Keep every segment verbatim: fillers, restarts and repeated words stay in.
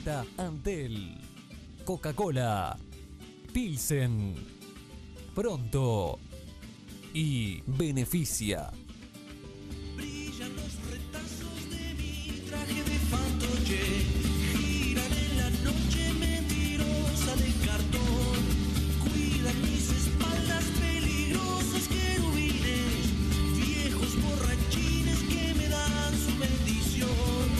presenta Antel, Coca-Cola, Pilsen, Pronto y Beneficia. Brillan los retazos de mi traje de fantoche, giran en la noche mentirosa de cartón, cuidan mis espaldas peligrosas querubines, viejos borrachines que me dan su bendición.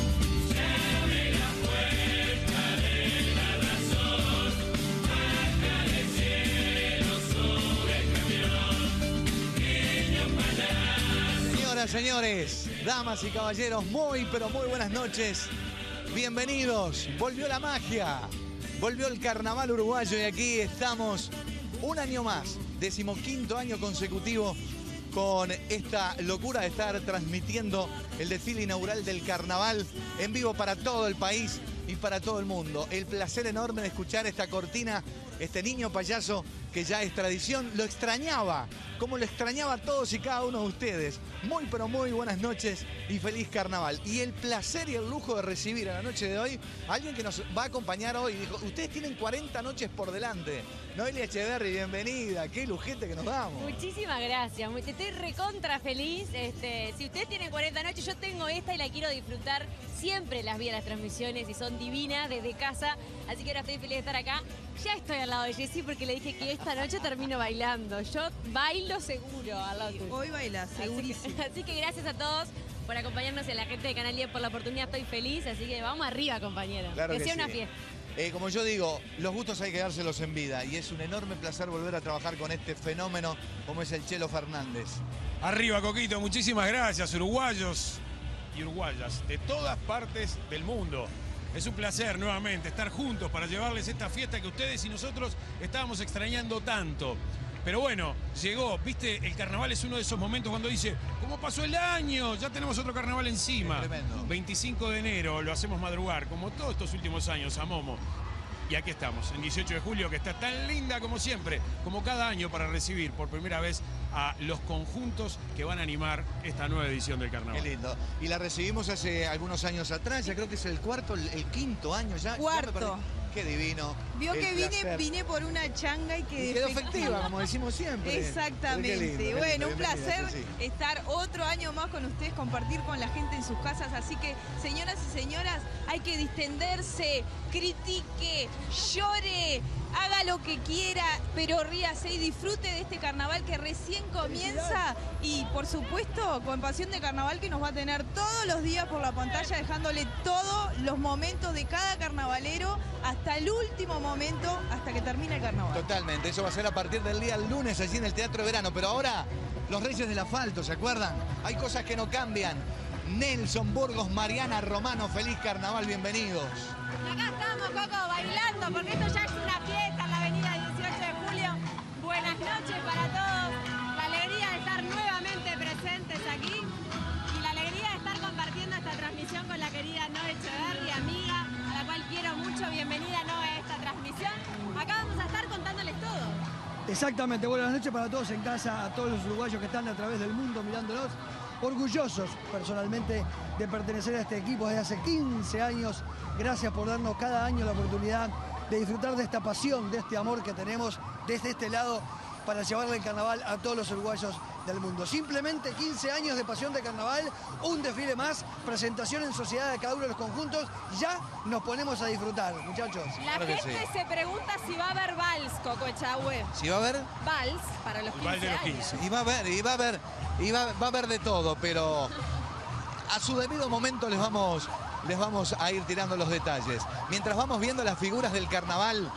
Se abre la puerta de la razón, baja del cielo sobre el camión, niño payaso. Señoras, señores, damas y caballeros, muy pero muy buenas noches. Bienvenidos. Volvió la magia, volvió el carnaval uruguayo y aquí estamos un año más, decimoquinto año consecutivo con esta locura de estar transmitiendo el desfile inaugural del carnaval en vivo para todo el país y para todo el mundo. El placer enorme de escuchar esta cortina, este niño payaso que ya es tradición. Lo extrañaba, como lo extrañaba a todos y cada uno de ustedes. Muy pero muy buenas noches y feliz carnaval. Y el placer y el lujo de recibir en la noche de hoy a alguien que nos va a acompañar hoy. Dijo, ustedes tienen cuarenta noches por delante. Noelia Echeverri, bienvenida. Qué lujete que nos damos. Muchísimas gracias. Estoy recontra feliz. Este, si ustedes tienen cuarenta noches, yo tengo esta y la quiero disfrutar. Siempre las vi a las transmisiones y son divinas desde casa. Así que ahora estoy feliz de estar acá. Ya estoy al lado de Jessy porque le dije que esta noche termino bailando. Yo bailo seguro al lado tuyo. Hoy baila, segurísimo. Así que, así que gracias a todos por acompañarnos y a la gente de Canal diez por la oportunidad. Estoy feliz, así que vamos arriba, compañeros. Claro que que sea sí. una fiesta. Eh, como yo digo, los gustos hay que dárselos en vida y es un enorme placer volver a trabajar con este fenómeno como es el Chelo Fernández. Arriba, Coquito, muchísimas gracias, uruguayos y uruguayas de todas partes del mundo. Es un placer nuevamente estar juntos para llevarles esta fiesta que ustedes y nosotros estábamos extrañando tanto. Pero bueno, llegó, viste, el carnaval es uno de esos momentos cuando dice, ¿cómo pasó el año? Ya tenemos otro carnaval encima. Es tremendo. veinticinco de enero, lo hacemos madrugar, como todos estos últimos años, a Momo. Y aquí estamos, en dieciocho de julio, que está tan linda como siempre, como cada año, para recibir por primera vez a los conjuntos que van a animar esta nueva edición del carnaval. Qué lindo. Y la recibimos hace algunos años atrás, ya creo que es el cuarto, el, el quinto año ya. Cuarto. Ya me perdí. Qué divino. Vio el que vine, placer. vine por una changa y Y quedé quedó efectiva, como decimos siempre. Exactamente. Qué lindo, qué lindo. Bueno, un Bienvenida, placer Ceci. estar otro año más con ustedes, compartir con la gente en sus casas. Así que, señoras y señoras, hay que distenderse, critique, llore, haga lo que quiera, pero ríase y disfrute de este carnaval que recién comienza. Y, por supuesto, con Pasión de Carnaval, que nos va a tener todos los días por la pantalla, dejándole todos los momentos de cada carnavalero hasta el último momento, hasta que termine el carnaval. Totalmente, eso va a ser a partir del día lunes allí en el Teatro de Verano. Pero ahora, los Reyes del Asfalto, ¿se acuerdan? Hay cosas que no cambian. Nelson Burgos, Mariana Romano, feliz carnaval, bienvenidos. Acá estamos, Coco, bailando, porque esto ya es una fiesta en la avenida dieciocho de julio. Buenas noches para todos. La alegría de estar nuevamente presentes aquí y la alegría de estar compartiendo esta transmisión con la querida Noe Echeverri, amiga, a la cual quiero mucho. Bienvenida, Noe, a esta transmisión. Acá vamos a estar contándoles todo. Exactamente, buenas noches para todos en casa, a todos los uruguayos que están a través del mundo mirándonos. Orgullosos personalmente de pertenecer a este equipo desde hace quince años. Gracias por darnos cada año la oportunidad de disfrutar de esta pasión, de este amor que tenemos desde este lado para llevarle el carnaval a todos los uruguayos del mundo. Simplemente quince años de pasión de carnaval, un desfile más, presentación en sociedad de cada uno de los conjuntos. Ya nos ponemos a disfrutar, muchachos. La Claro que gente sí. se pregunta si va a haber vals, Coco Echagüe. ¿Sí va a haber? Vals para los El bal quince de los años. quince. Y va a haber, y va a haber, y va, va a haber de todo, pero a su debido momento les vamos, les vamos a ir tirando los detalles. Mientras vamos viendo las figuras del carnaval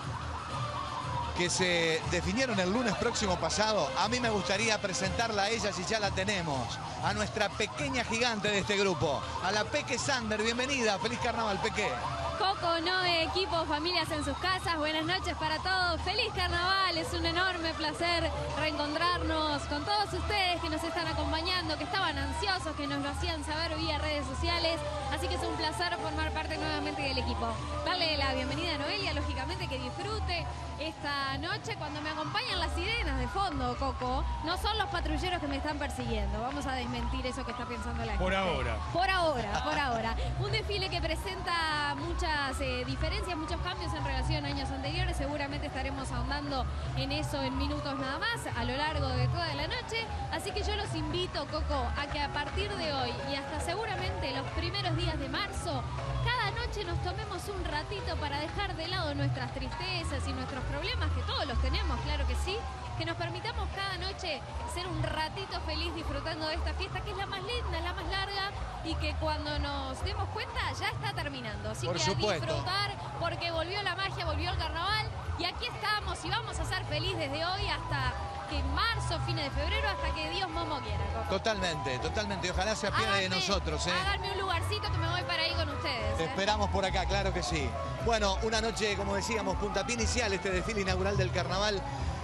que se definieron el lunes próximo pasado, a mí me gustaría presentarla a ella si ya la tenemos, a nuestra pequeña gigante de este grupo, a la Peque Sander. Bienvenida, feliz carnaval, Peque. Coco, Noe, equipos, familias en sus casas, buenas noches para todos. Feliz carnaval, es un enorme placer reencontrarnos con todos ustedes que nos están acompañando, que estaban ansiosos, que nos lo hacían saber vía redes sociales. Así que es un placer formar parte nuevamente del equipo. Darle la bienvenida a Noelia, lógicamente que disfrute esta noche cuando me acompañan las sirenas de fondo, Coco. No son los patrulleros que me están persiguiendo. Vamos a desmentir eso que está pensando la gente. Por ahora. Por ahora, por ahora. Un desfile que presenta muchas eh, diferencias, muchos cambios en relación a años anteriores. Seguramente estaremos ahondando en eso en minutos nada más a lo largo de toda la noche. Así que yo los invito, Coco, a que a partir de hoy y hasta seguramente los primeros días de marzo, cada noche nos tomemos un ratito para dejar de lado nuestras tristezas y nuestros problemas, que todos los tenemos, claro que sí, que nos permitamos cada noche ser un ratito feliz disfrutando de esta fiesta, que es la más linda, la más larga, y que cuando nos demos cuenta ya está terminando. Así Por que supuesto. a disfrutar, porque volvió la magia, volvió el carnaval, y aquí estamos y vamos a ser felices desde hoy hasta que en marzo, fines de febrero, hasta que Dios Momo quiera, Coco. Totalmente, totalmente. Ojalá se apiade de Háganme- nosotros, ¿eh? Háganme un lugarcito que me voy para ahí con ustedes. Te ¿eh? esperamos por acá, claro que sí. Bueno, una noche, como decíamos, puntapié inicial, este desfile inaugural del carnaval.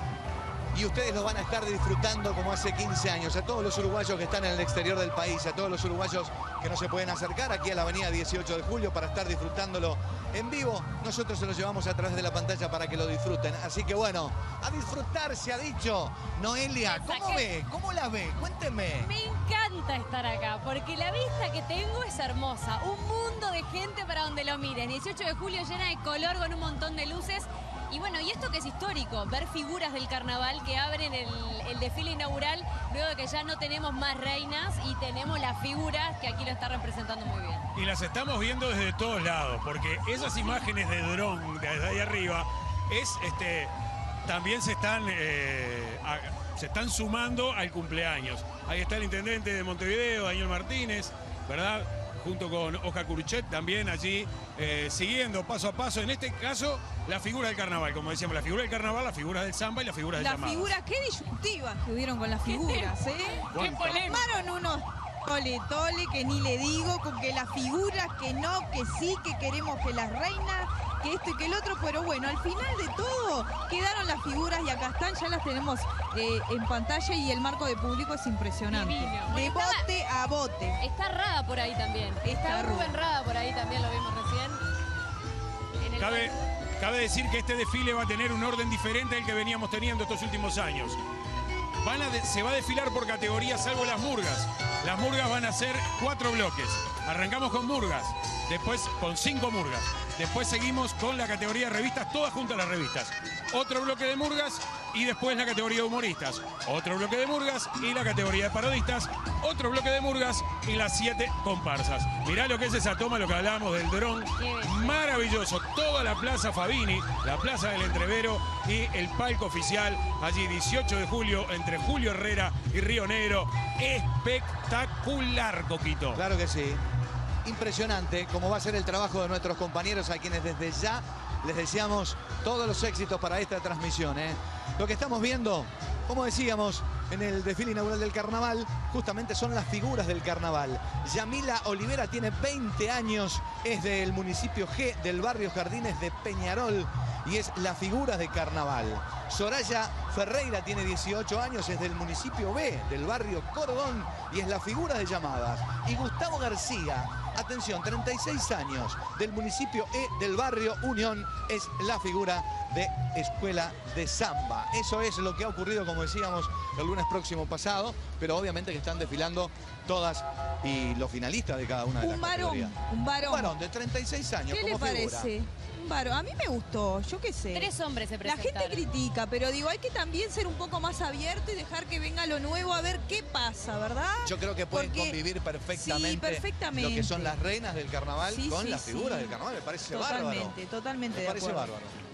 Y ustedes lo van a estar disfrutando como hace quince años. A todos los uruguayos que están en el exterior del país, a todos los uruguayos que no se pueden acercar aquí a la avenida dieciocho de julio para estar disfrutándolo en vivo, nosotros se lo llevamos a través de la pantalla para que lo disfruten. Así que bueno, a disfrutar se ha dicho. Noelia, ¿cómo ve? ¿Cómo la ve? Cuénteme. Me encanta estar acá porque la vista que tengo es hermosa. Un mundo de gente para donde lo miren. dieciocho de julio llena de color con un montón de luces. Y bueno, y esto que es histórico, ver figuras del carnaval que abren el, el desfile inaugural luego de que ya no tenemos más reinas y tenemos las figuras que aquí lo está representando muy bien. Y las estamos viendo desde todos lados, porque esas imágenes de dron desde ahí arriba es este también se están eh, a- se están sumando al cumpleaños. Ahí está el intendente de Montevideo, Daniel Martínez, ¿verdad? Junto con Oscar Curuchet también allí eh, siguiendo paso a paso. En este caso, la figura del carnaval, como decíamos, la figura del carnaval, la figura del samba y la figura del Las llamado. figuras, qué disyuntivas que hubieron con las figuras, ¿eh? ¿Cuánto? Formaron unos tole tole que ni le digo, con que las figuras, que no, que sí, que queremos que las reinas, que esto y que el otro, pero bueno, al final de todo quedaron las figuras y acá están, ya las tenemos eh, en pantalla y el marco de público es impresionante. Divino. De Estaba- bote a bote. Está Rada por ahí también. Está Está Rubén Rubén. Rada por ahí también, lo vimos recién. En el Cabe, cabe decir que este desfile va a tener un orden diferente al que veníamos teniendo estos últimos años. Van a de- se va a desfilar por categorías, salvo las murgas. Las murgas van a ser cuatro bloques. Arrancamos con murgas, después con cinco murgas. Después seguimos con la categoría de revistas, todas juntas las revistas. Otro bloque de murgas y después la categoría de humoristas. Otro bloque de murgas y la categoría de parodistas. Otro bloque de murgas y las siete comparsas. Mirá lo que es esa toma, lo que hablábamos del dron. Qué bello. Maravilloso. Toda la Plaza Fabini, la Plaza del Entrevero y el palco oficial. Allí dieciocho de julio entre Julio Herrera y Río Negro. Espectacular, Coquito. Claro que sí. Impresionante cómo va a ser el trabajo de nuestros compañeros a quienes desde ya les deseamos todos los éxitos para esta transmisión, ¿eh? Lo que estamos viendo, como decíamos, en el desfile inaugural del carnaval, justamente son las figuras del carnaval. Yamila Olivera tiene veinte años, es del municipio G del barrio Jardines de Peñarol y es la figura de carnaval. Soraya Ferreira tiene dieciocho años, es del municipio B del barrio Cordón y es la figura de llamadas. Y Gustavo García, atención, treinta y seis años, del municipio E del barrio Unión, es la figura de Escuela de Samba. Eso es lo que ha ocurrido, como decíamos, el lunes próximo pasado, pero obviamente que están desfilando todas y los finalistas de cada una de las Un varón, categorías. un varón. Un varón de treinta y seis años, ¿Qué como le figura. parece? Un varón. A mí me gustó, yo qué sé. Tres hombres se La presentaron. gente critica, pero digo, hay que también ser un poco más abierto y dejar que venga lo nuevo a ver qué pasa, ¿verdad? Yo creo que pueden Porque- convivir perfectamente, Sí, perfectamente. lo que son las reinas del carnaval Sí, con sí, las figuras sí. del carnaval. Me parece bárbaro. Totalmente, totalmente Me de parece acuerdo. bárbaro.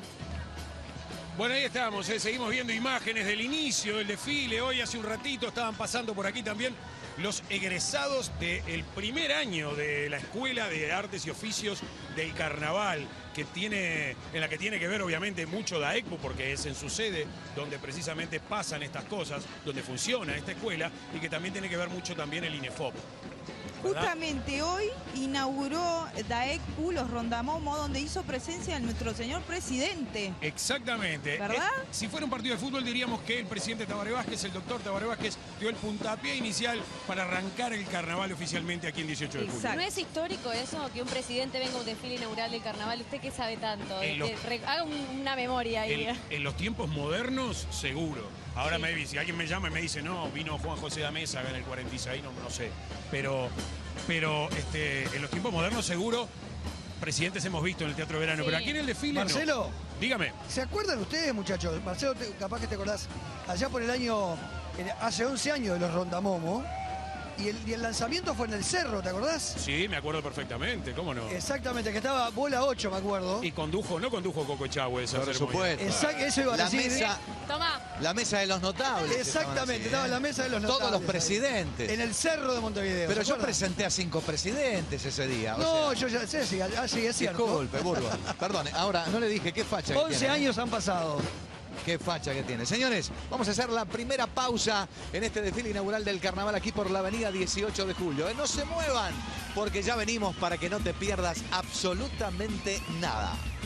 Bueno, ahí estamos, ¿eh? Seguimos viendo imágenes del inicio del desfile. Hoy hace un ratito estaban pasando por aquí también los egresados del primer año de la Escuela de Artes y Oficios del Carnaval, que tiene, en la que tiene que ver obviamente mucho la ECPO, porque es en su sede donde precisamente pasan estas cosas, donde funciona esta escuela, y que también tiene que ver mucho también el INEFOP. Justamente hoy inauguró Daekpu, los Rondamomo, donde hizo presencia nuestro señor presidente. Exactamente. ¿Verdad? Eh, si fuera un partido de fútbol diríamos que el presidente Tabaré Vázquez, el doctor Tabaré Vázquez, dio el puntapié inicial para arrancar el carnaval oficialmente aquí el dieciocho de julio. Exacto. ¿No es histórico eso, que un presidente venga a un desfile inaugural del carnaval? ¿Usted qué sabe tanto? En los- Que re- haga un- una memoria ahí. En, en los tiempos modernos, seguro. Ahora Sí. maybe, si alguien me llama y me dice, no, vino Juan José da Mesa en el cuarenta y seis, no, no sé. Pero, pero este, en los tiempos modernos, seguro, presidentes hemos visto en el Teatro Verano. Sí. Pero aquí en el desfile, no. Marcelo, Dígame. ¿se acuerdan ustedes, muchachos? Marcelo, te- capaz que te acordás, allá por el año, en- hace once años de los Rondamomo, y el, y el lanzamiento fue en el Cerro, ¿te acordás? Sí, me acuerdo perfectamente, ¿cómo no? Exactamente, que estaba bola ocho, me acuerdo. Y condujo, no condujo Coco Echagüe esa Por ceremonia. supuesto. Exacto, eso iba a La decir. mesa, Toma. la mesa de los notables. Exactamente, estaba en la mesa de los Todos los notables ahí. presidentes. En el Cerro de Montevideo. Pero ¿se yo acuerdan? presenté a cinco presidentes ese día. o No, sea, yo ya sé, sí, ah, sí, es cierto. disculpe, Burgo. Perdón, ahora no le dije qué facha que once tiene. años han pasado. Qué facha que tiene. Señores, vamos a hacer la primera pausa en este desfile inaugural del carnaval aquí por la avenida dieciocho de julio. ¿eh? No se muevan, porque ya venimos para que no te pierdas absolutamente nada.